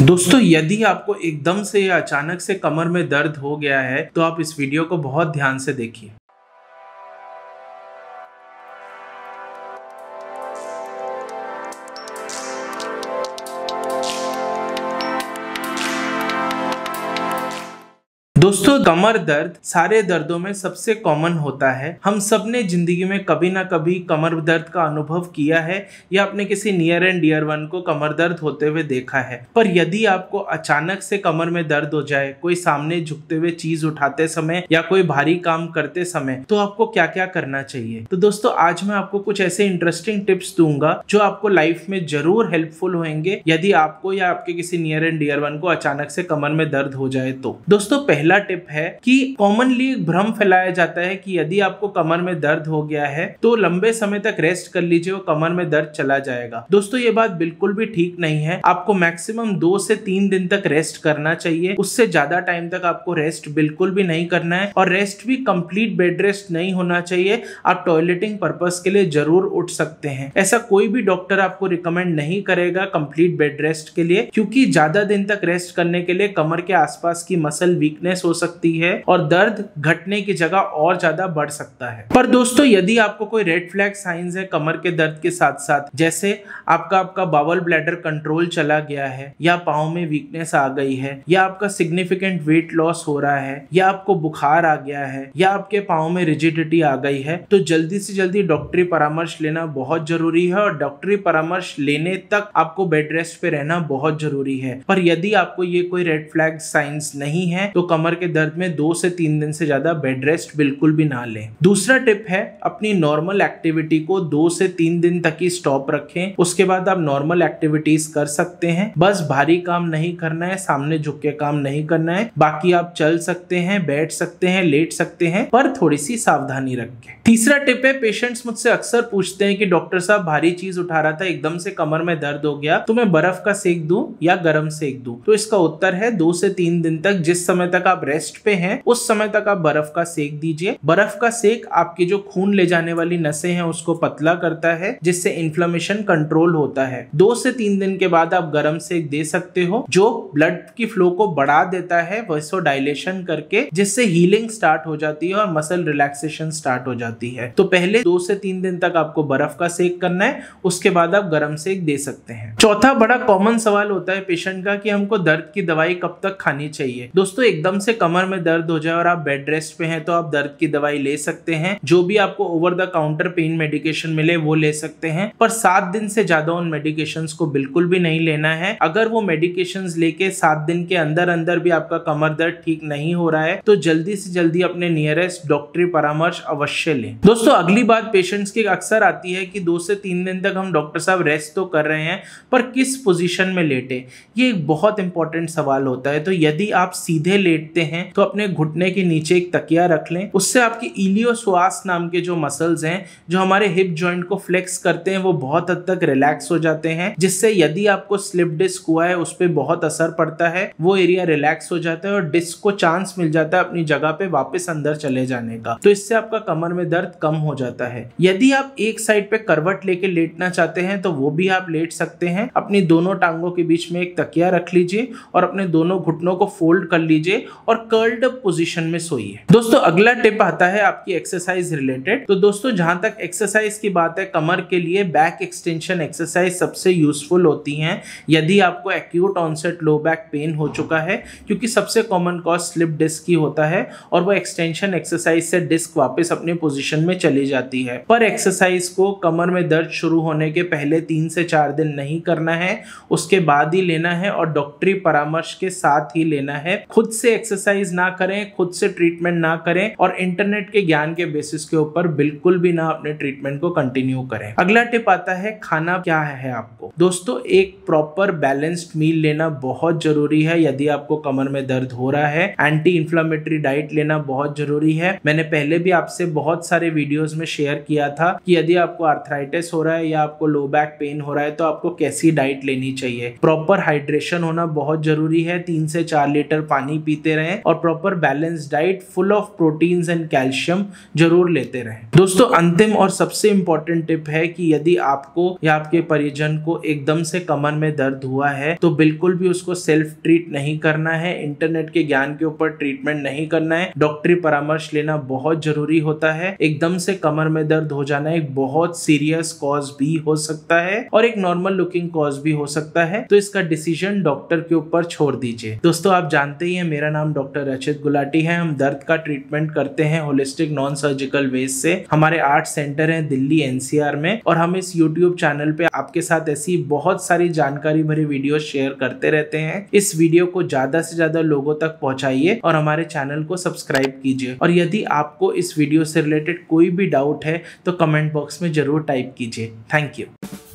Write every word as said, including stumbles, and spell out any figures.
दोस्तों, यदि आपको एकदम से या अचानक से कमर में दर्द हो गया है तो आप इस वीडियो को बहुत ध्यान से देखिए। दोस्तों, कमर दर्द सारे दर्दों में सबसे कॉमन होता है। हम सब ने जिंदगी में कभी ना कभी कमर दर्द का अनुभव किया है या अपने किसी नियर एंड डियर वन को कमर दर्द होते हुए देखा है। पर यदि आपको अचानक से कमर में दर्द हो जाए, कोई सामने झुकते हुए चीज उठाते समय या कोई भारी काम करते समय, तो आपको क्या क्या करना चाहिए। तो दोस्तों, आज मैं आपको कुछ ऐसे इंटरेस्टिंग टिप्स दूंगा जो आपको लाइफ में जरूर हेल्पफुल होंगे यदि आपको या आपके किसी नियर एंड डियर वन को अचानक से कमर में दर्द हो जाए तो। दोस्तों, पहला टिप है कि कॉमनली एक भ्रम फैलाया जाता है कि यदि आपको कमर में दर्द हो गया है तो लंबे समय तक रेस्ट कर लीजिए, वो कमर में दर्द चला जाएगा। दोस्तों, ये बात बिल्कुल भी ठीक नहीं है। आपको मैक्सिमम दो से तीन दिन तक रेस्ट करना चाहिए। उससे ज्यादा टाइम तक आपको रेस्ट बिल्कुल भी नहीं करना है, और रेस्ट भी कंप्लीट बेड रेस्ट नहीं होना चाहिए। आप टॉयलेटिंग पर्पस के लिए जरूर उठ सकते हैं। ऐसा कोई भी डॉक्टर आपको रिकमेंड नहीं करेगा कंप्लीट बेड रेस्ट के लिए, क्योंकि ज्यादा दिन तक रेस्ट करने के लिए कमर के आसपास की मसल वीकनेस हो सकती है और दर्द घटने की जगह और ज्यादा बढ़ सकता है। पर दोस्तों, यदि आपको कोई रेड फ्लैग साइंस है कमर के दर्द के साथ साथ, जैसे आपका आपका बावल ब्लैडर कंट्रोल चला गया है, या पाँव में वीकनेस आ गई है, या आपका सिग्निफिकेंट वेट लॉस हो रहा है, या आपको बुखार आ गया है, या आपके पाँव में रिजिडिटी आ गई है, तो जल्दी से जल्दी डॉक्टरी परामर्श लेना बहुत जरूरी है। और डॉक्टरी परामर्श लेने तक आपको बेड रेस्ट पे रहना बहुत जरूरी है। पर यदि आपको ये कोई रेड फ्लैग साइंस नहीं है तो कमर के दर्द में दो से तीन दिन से ज्यादा बेड रेस्ट बिल्कुल भी ना लें। दूसरा टिप है, अपनी नॉर्मल एक्टिविटी को दो से तीन दिन तक ही स्टॉप रखें। उसके बाद आप नॉर्मल एक्टिविटीज कर सकते हैं। बस भारी काम नहीं करना है, सामने झुक के काम नहीं करना है। बाकी आप चल सकते हैं, बैठ सकते हैं, लेट सकते हैं, पर थोड़ी सी सावधानी रखें। तीसरा टिप है, पेशेंट्स मुझसे अक्सर पूछते हैं कि डॉक्टर साहब, भारी चीज उठा रहा था, एकदम से कमर में दर्द हो गया, तो मैं बर्फ का सेक दूं या गर्म सेक दूं। तो इसका उत्तर है, दो से तीन दिन तक, जिस समय तक आप रेस्ट पे हैं उस समय तक आप बर्फ का सेक दीजिए। बर्फ का सेक आपकी जो खून ले जाने वाली नसें हैं उसको पतला करता है, जिससे इन्फ्लेमेशन कंट्रोल होता है। दो से तीन दिन के बाद आप गर्म सेक दे सकते हो, जो ब्लड की फ्लो को बढ़ा देता है वैसोडाइलेशन करके, जिससे हीलिंग स्टार्ट हो जाती है और मसल रिलैक्सेशन स्टार्ट हो जाती है। तो पहले दो से तीन दिन तक आपको बर्फ का सेक करना है, उसके बाद आप गर्म सेक दे सकते हैं। चौथा बड़ा कॉमन सवाल होता है पेशेंट का कि हमको दर्द की दवाई कब तक खानी चाहिए। दोस्तों, एकदम से कमर में दर्द हो जाए और आप बेड रेस्ट पे हैं तो आप दर्द की दवाई ले सकते हैं। जो भी आपको over the counter pain medication मिले वो ले सकते हैं, पर सात दिन से ज्यादा उन मेडिकेशंस को बिल्कुल भी नहीं लेना है। अगर वो मेडिकेशंस लेके सात दिन के अंदर अंदर भी आपका कमर दर्द ठीक नहीं हो रहा है तो जल्दी से जल्दी अपने नियरेस्ट डॉक्टरी परामर्श अवश्य लें। दोस्तों, अगली बात पेशेंट्स की अक्सर आती है कि दो से तीन दिन तक हम डॉक्टर साहब रेस्ट तो कर रहे हैं, पर किस पोजीशन में लेटे, ये एक बहुत इंपॉर्टेंट सवाल होता है। तो यदि आप सीधे लेटते हैं तो अपने घुटने के नीचे एक तकिया रख लें। उससे आपकी इलियोसवास नाम के जो मसल्स हैं जो हमारे हिप जॉइंट को फ्लेक्स करते हैं वो बहुत हद तक रिलैक्स हो जाते हैं, जिससे यदि आपको स्लिप डिस्क हुआ है उस पर बहुत असर पड़ता है, वो एरिया रिलैक्स हो जाता है और डिस्क को चांस मिल जाता है अपनी जगह पे वापस अंदर चले जाने का। तो इससे आपका कमर में दर्द कम हो जाता है। यदि आप एक साइड पे करवट लेके लेटना चाहते हैं तो वो भी आप लेट सकते हैं। अपनी दोनों टांगों के बीच में एक तकिया रख लीजिए और अपने दोनों घुटनों को फोल्ड कर लीजिए और कर्ल्ड अप पोजीशन में सोइए। दोस्तों, अगला टिप आता है आपकी एक्सरसाइज रिलेटेड। तो दोस्तों, जहां तक एक्सरसाइज की बात है, कमर के लिए बैक एक्सटेंशन एक्सरसाइज सबसे यूजफुल होती हैं यदि आपको acute onset low back pain हो चुका है, क्योंकि सबसे कॉमन कॉज स्लिप डिस्क ही होता है और वो एक्सटेंशन एक्सरसाइज से डिस्क वापस अपने पोजीशन में चली जाती है। पर एक्सरसाइज को कमर में दर्द शुरू होने के पहले तीन से चार दिन नहीं करना है, उसके बाद ही लेना है और डॉक्टरी परामर्श के साथ ही लेना है। खुद से एक्सरसाइज ना करें, खुद से ट्रीटमेंट ना करें और इंटरनेट के ज्ञान के बेसिस के ऊपर बिल्कुल भी ना अपने ट्रीटमेंट को कंटिन्यू करें। अगला टिप आता है, खाना क्या है आपको। दोस्तों, एक प्रॉपर बैलेंस्ड मील लेना बहुत जरूरी है यदि आपको कमर में दर्द हो रहा है। एंटी इंफ्लेमेटरी डाइट लेना बहुत जरूरी है। मैंने पहले भी आपसे बहुत सारे वीडियोस में शेयर किया था कि यदि आपको आर्थराइटिस हो रहा है या आपको लो बैक पेन हो रहा है तो आपको कैसी डाइट लेनी चाहिए। प्रॉपर हाइड्रेशन होना बहुत जरूरी है। तीन से चार लीटर पानी पीते रहें और proper balance diet full of proteins and calcium जरूर लेते रहें। दोस्तों अंतिम और सबसे इंपॉर्टेंट टिप है कि यदि आपको या आपके परिजन को एकदम से कमर में दर्द हुआ है तो बिल्कुल भी उसको सेल्फ ट्रीट नहीं करना है, इंटरनेट के ज्ञान के ऊपर ट्रीटमेंट नहीं करना है। डॉक्टरी परामर्श लेना बहुत जरूरी होता है। एकदम से कमर में दर्द हो जाना एक बहुत सीरियस कॉज भी हो सकता है और एक नॉर्मल लुकिंग कॉज भी हो सकता है, तो इसका डिसीजन डॉक्टर के ऊपर छोड़ दीजिए। दोस्तों आप जानते ही हैं मेरा नाम डॉक्टर रचित गुलाटी है। हम दर्द का ट्रीटमेंट करते हैं होलिस्टिक नॉन सर्जिकल वेज से। हमारे आठ सेंटर हैं दिल्ली एनसीआर में और हम इस यूट्यूब चैनल पे आपके साथ ऐसी बहुत सारी जानकारी भरी वीडियो शेयर करते रहते हैं। इस वीडियो को ज्यादा से ज्यादा लोगों तक पहुंचाइए और हमारे चैनल को सब्सक्राइब कीजिए। और यदि आपको इस वीडियो से रिलेटेड कोई भी डाउट है तो कमेंट बॉक्स में जरूर टाइप कीजिए। Thank you.